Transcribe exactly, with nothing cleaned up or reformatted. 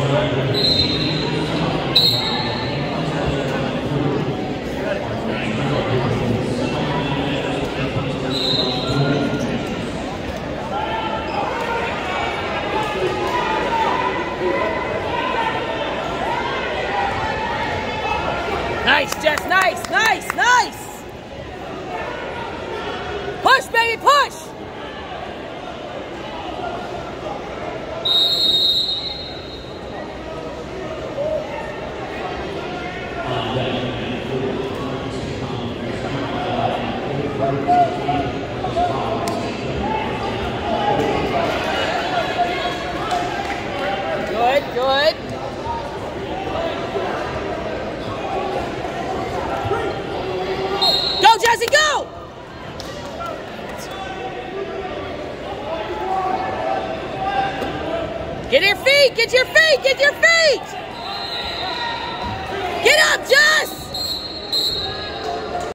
Nice, Jess, nice, nice, nice! Push, baby, push! Good, good. Go, Jesse, go! Get your feet, get your feet, get your feet!